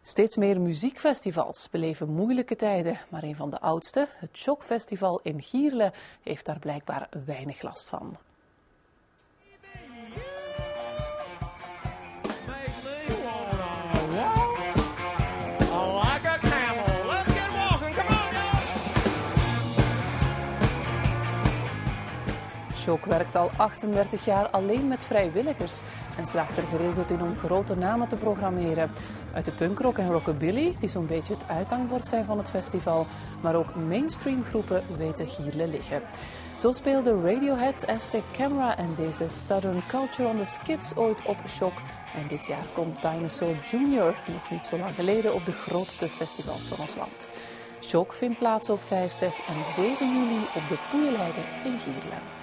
Steeds meer muziekfestivals beleven moeilijke tijden, maar een van de oudste, het Shock-festival in Gierle, heeft daar blijkbaar weinig last van. Shock werkt al 38 jaar alleen met vrijwilligers en slaagt er geregeld in om grote namen te programmeren. Uit de punkrock en rockabilly, die zo'n beetje het uithangbord zijn van het festival, maar ook mainstream groepen weten Gierle liggen. Zo speelde Radiohead, Aztec Camera en deze Southern Culture on the Skids ooit op Shock. En dit jaar komt Dinosaur Jr. nog niet zo lang geleden op de grootste festivals van ons land. Shock vindt plaats op 5, 6 en 7 juli op de Poeienleide in Gierle.